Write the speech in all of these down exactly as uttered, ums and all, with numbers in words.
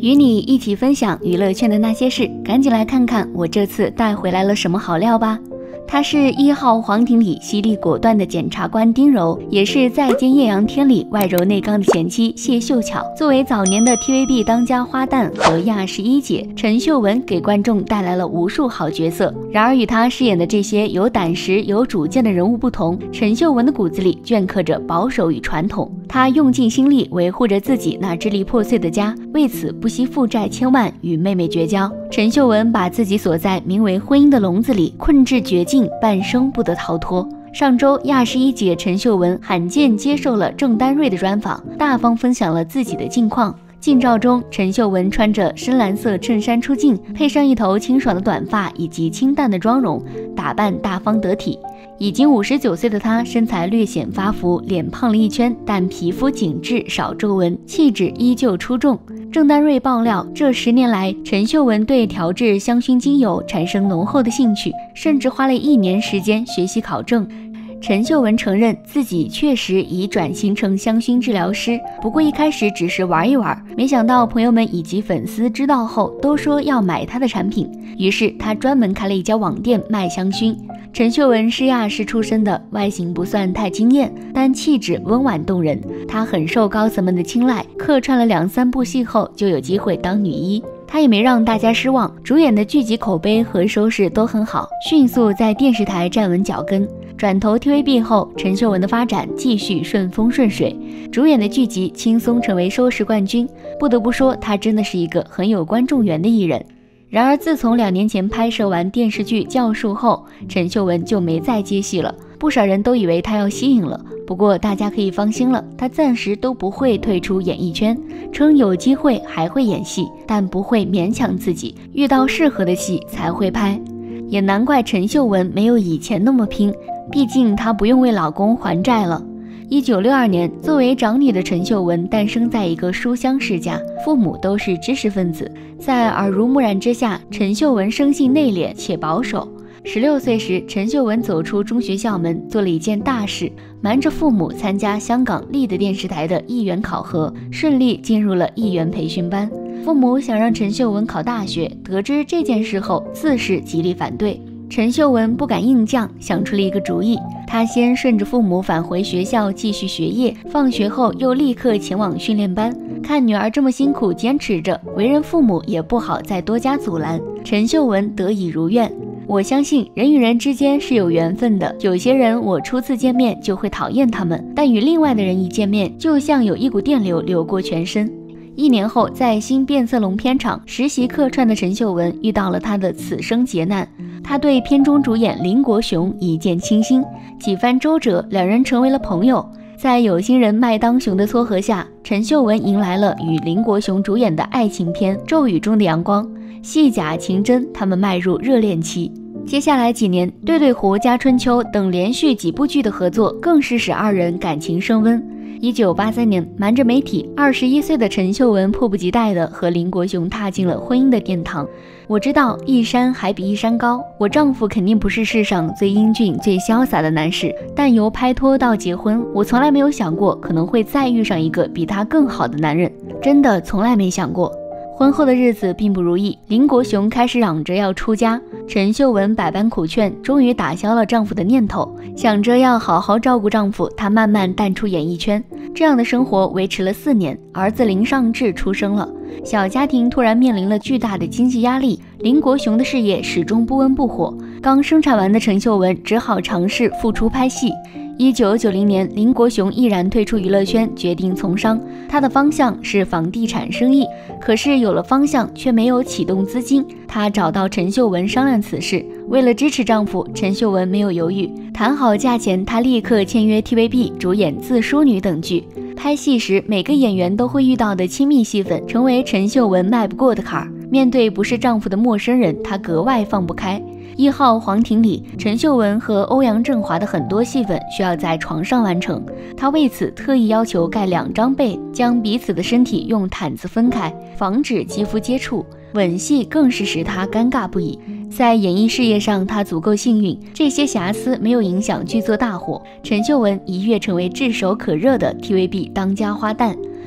与你一起分享娱乐圈的那些事，赶紧来看看我这次带回来了什么好料吧。他是一号皇庭里犀利果断的检察官丁柔，也是再见艳阳天里外柔内刚的前妻谢秀巧。作为早年的 T V B 当家花旦和亚视一姐，陈秀雯给观众带来了无数好角色。然而与她饰演的这些有胆识、有主见的人物不同，陈秀雯的骨子里镌刻着保守与传统。她用尽心力维护着自己那支离破碎的家，为此不惜负债千万与妹妹绝交。陈秀雯把自己锁在名为婚姻的笼子里，困至绝境，半生不得逃脱。上周亚视一姐陈秀雯罕见接受了郑丹瑞的专访，大方分享了自己的近况。近照中，陈秀雯穿着深蓝色衬衫出镜，配上一头清爽的短发以及清淡的妆容，打扮大方得体。已经五十九岁的她，身材略显发福，脸胖了一圈，但皮肤紧致，少皱纹，气质依旧出众。郑丹瑞爆料，这十年来，陈秀雯对调制香薰精油产生浓厚的兴趣，甚至花了一年时间学习考证。陈秀雯承认自己确实已转型成香薰治疗师，不过一开始只是玩一玩，没想到朋友们以及粉丝知道后都说要买她的产品，于是她专门开了一家网店卖香薰。陈秀雯是亚视出身的，外形不算太惊艳，但气质温婉动人。她很受高层们的青睐，客串了两三部戏后就有机会当女一。她也没让大家失望，主演的剧集口碑和收视都很好，迅速在电视台站稳脚跟。转投 T V B 后，陈秀雯的发展继续顺风顺水，主演的剧集轻松成为收视冠军。不得不说，她真的是一个很有观众缘的艺人。然而自从两年前拍摄完电视剧《教树》后，陈秀雯就没再接戏了，不少人都以为她要息影了。不过大家可以放心了，她暂时都不会退出演艺圈，称有机会还会演戏，但不会勉强自己，遇到适合的戏才会拍。也难怪陈秀雯没有以前那么拼，毕竟她不用为老公还债了。一九六二年，作为长女的陈秀雯诞生在一个书香世家，父母都是知识分子，在耳濡目染之下，陈秀雯生性内敛且保守。十六岁时，陈秀雯走出中学校门，做了一件大事，瞒着父母参加香港立德电视台的艺员考核，顺利进入了艺员培训班。父母想让陈秀雯考大学，得知这件事后，自是极力反对。陈秀雯不敢硬犟，想出了一个主意。她先顺着父母返回学校继续学业，放学后又立刻前往训练班。看女儿这么辛苦坚持着，为人父母也不好再多加阻拦。陈秀雯得以如愿。我相信人与人之间是有缘分的，有些人我初次见面就会讨厌他们，但与另外的人一见面，就像有一股电流流过全身。一年后，在新变色龙片场实习客串的陈秀雯遇到了她的此生劫难。她对片中主演林国雄一见倾心，几番周折，两人成为了朋友。在有心人麦当雄的撮合下，陈秀雯迎来了与林国雄主演的爱情片《骤雨中的阳光》，戏假情真，他们迈入热恋期。接下来几年，《对对胡》《家春秋》等连续几部剧的合作，更是使二人感情升温。一九八三年，瞒着媒体，二十一岁的陈秀雯迫不及待地和林国雄踏进了婚姻的殿堂。我知道一山还比一山高，我丈夫肯定不是世上最英俊、最潇洒的男士，但由拍拖到结婚，我从来没有想过可能会再遇上一个比他更好的男人，真的从来没想过。婚后的日子并不如意，林国雄开始嚷着要出家，陈秀雯百般苦劝，终于打消了丈夫的念头。想着要好好照顾丈夫，她慢慢淡出演艺圈。这样的生活维持了四年，儿子林尚志出生了，小家庭突然面临了巨大的经济压力，林国雄的事业始终不温不火。刚生产完的陈秀雯只好尝试复出拍戏。一九九零年，林国雄毅然退出娱乐圈，决定从商。他的方向是房地产生意，可是有了方向却没有启动资金。他找到陈秀雯商量此事，为了支持丈夫，陈秀雯没有犹豫，谈好价钱，她立刻签约 T V B 主演《自梳女》等剧。拍戏时，每个演员都会遇到的亲密戏份，成为陈秀雯迈不过的坎儿。面对不是丈夫的陌生人，她格外放不开。一号皇庭里，陈秀雯和欧阳震华的很多戏份需要在床上完成，她为此特意要求盖两张被，将彼此的身体用毯子分开，防止肌肤接触。吻戏更是使她尴尬不已。在演艺事业上，她足够幸运，这些瑕疵没有影响剧作大火。陈秀雯一跃成为炙手可热的 T V B 当家花旦。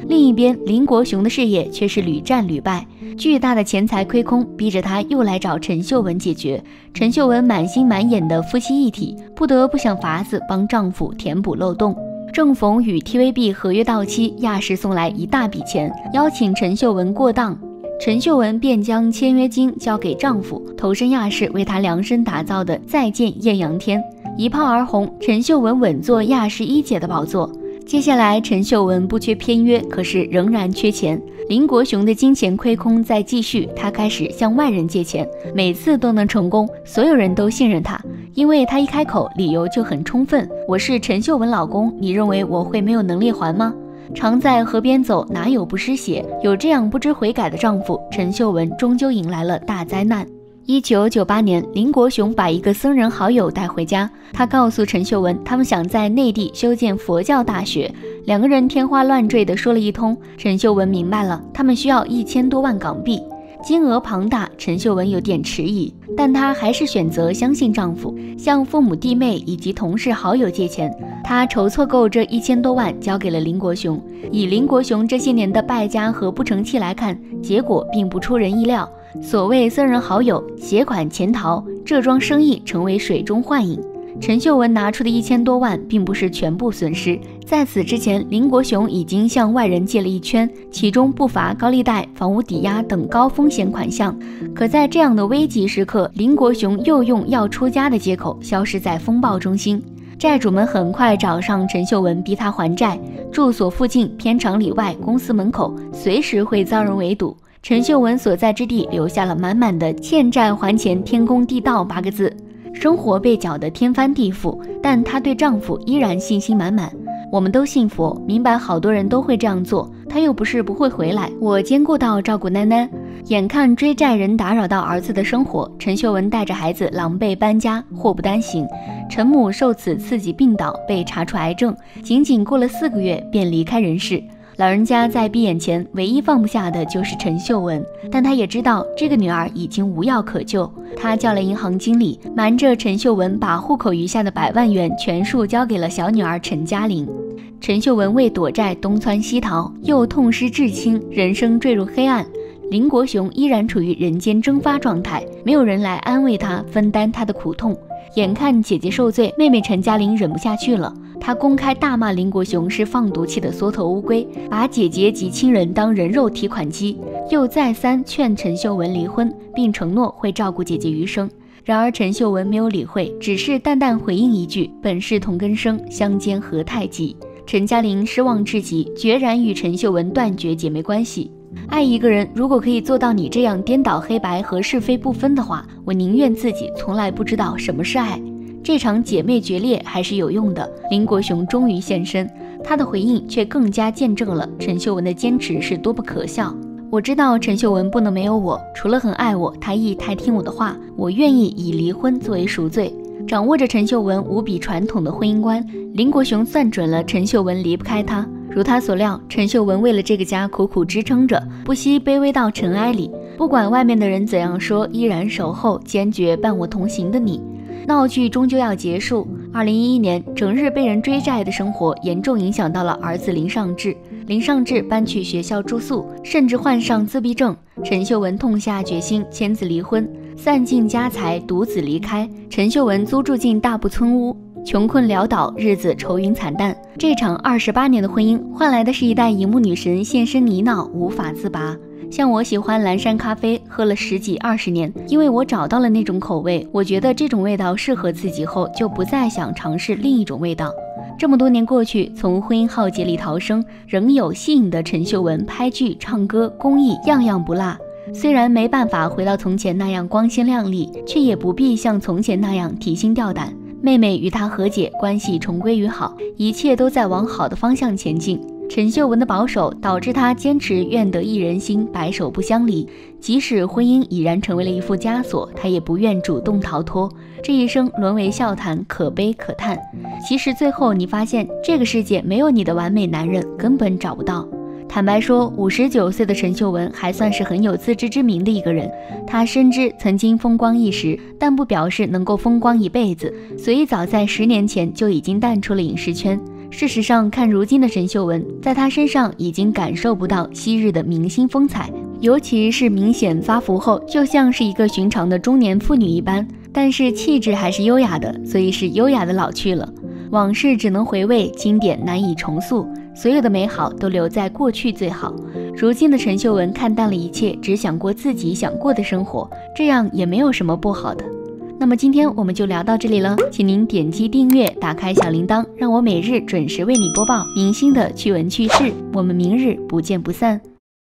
另一边，林国雄的事业却是屡战屡败，巨大的钱财亏空，逼着他又来找陈秀文解决。陈秀文满心满眼的夫妻一体，不得不想法子帮丈夫填补漏洞。正逢与 T V B 合约到期，亚视送来一大笔钱，邀请陈秀文过档。陈秀文便将签约金交给丈夫，投身亚视为她量身打造的《再见艳阳天》，一炮而红。陈秀文稳坐亚视一姐的宝座。接下来，陈秀文不缺片约，可是仍然缺钱。林国雄的金钱亏空在继续，他开始向外人借钱，每次都能成功，所有人都信任他，因为他一开口，理由就很充分：我是陈秀文老公，你认为我会没有能力还吗？常在河边走，哪有不湿鞋？有这样不知悔改的丈夫，陈秀文终究迎来了大灾难。一九九八年，林国雄把一个僧人好友带回家，他告诉陈秀文，他们想在内地修建佛教大学。两个人天花乱坠地说了一通，陈秀文明白了，他们需要一千多万港币，金额庞大。陈秀文有点迟疑，但她还是选择相信丈夫，向父母弟妹以及同事好友借钱。她筹措够这一千多万，交给了林国雄。以林国雄这些年的败家和不成器来看，结果并不出人意料。所谓僧人好友，携款潜逃，这桩生意成为水中幻影。陈秀文拿出的一千多万并不是全部损失，在此之前，林国雄已经向外人借了一圈，其中不乏高利贷、房屋抵押等高风险款项。可在这样的危急时刻，林国雄又用要出家的借口消失在风暴中心。债主们很快找上陈秀文，逼他还债。住所附近、片场里外、公司门口，随时会遭人围堵。陈秀文所在之地留下了满满的欠债还钱天公地道八个字。生活被搅得天翻地覆，但她对丈夫依然信心满满。我们都信佛，明白好多人都会这样做，他又不是不会回来。我兼顾到照顾囡囡，眼看追债人打扰到儿子的生活，陈秀文带着孩子狼狈搬家，祸不单行。陈母受此刺激病倒，被查出癌症，仅仅过了四个月便离开人世。老人家在闭眼前唯一放不下的就是陈秀文，但他也知道这个女儿已经无药可救。他叫了银行经理，瞒着陈秀文把户口余下的百万元全数交给了小女儿陈嘉玲。陈秀文为躲债东窜西逃，又痛失至亲，人生坠入黑暗。林国雄依然处于人间蒸发状态，没有人来安慰他，分担他的苦痛。眼看姐姐受罪，妹妹陈嘉玲忍不下去了，她公开大骂林国雄是放毒气的缩头乌龟，把姐姐及亲人当人肉提款机，又再三劝陈秀文离婚，并承诺会照顾姐姐余生。然而陈秀文没有理会，只是淡淡回应一句：本是同根生，相煎何太急。陈嘉玲失望至极，决然与陈秀文断绝姐妹关系。爱一个人，如果可以做到你这样颠倒黑白和是非不分的话，我宁愿自己从来不知道什么是爱。这场姐妹决裂还是有用的，林国雄终于现身，他的回应却更加见证了陈秀文的坚持是多么可笑。我知道陈秀文不能没有我，除了很爱我，她亦太听我的话，我愿意以离婚作为赎罪。掌握着陈秀文无比传统的婚姻观，林国雄算准了陈秀文离不开他。如他所料，陈秀文为了这个家苦苦支撑着，不惜卑微到尘埃里，不管外面的人怎样说，依然守候，坚决伴我同行的你。闹剧终究要结束。二零一一年，整日被人追债的生活严重影响到了儿子林尚志。林尚志搬去学校住宿，甚至患上自闭症。陈秀文痛下决心签字离婚，散尽家财，独自离开。陈秀文租住进大埔村屋，穷困潦倒，日子愁云惨淡。这场二十八年的婚姻，换来的是一代荧幕女神现身泥淖，无法自拔。像我喜欢蓝山咖啡，喝了十几二十年，因为我找到了那种口味，我觉得这种味道适合自己后，就不再想尝试另一种味道。这么多年过去，从婚姻浩劫里逃生，仍有吸引的陈秀文拍剧、唱歌、公益，样样不落。虽然没办法回到从前那样光鲜亮丽，却也不必像从前那样提心吊胆。妹妹与他和解，关系重归于好，一切都在往好的方向前进。陈秀文的保守导致她坚持愿得一人心，白首不相离。即使婚姻已然成为了一副枷锁，她也不愿主动逃脱。这一生沦为笑谈，可悲可叹。其实最后你发现，这个世界没有你的完美男人，根本找不到。坦白说，五十九岁的陈秀文还算是很有自知之明的一个人。她深知曾经风光一时，但不表示能够风光一辈子，所以早在十年前就已经淡出了影视圈。 事实上，看如今的陈秀雯，在她身上已经感受不到昔日的明星风采，尤其是明显发福后，就像是一个寻常的中年妇女一般，但是气质还是优雅的，所以是优雅的老去了。往事只能回味，经典难以重塑，所有的美好都留在过去最好。如今的陈秀雯看淡了一切，只想过自己想过的生活，这样也没有什么不好的。那么今天我们就聊到这里了，请您点击订阅，打开小铃铛，让我每日准时为你播报明星的趣闻趣事。我们明日不见不散。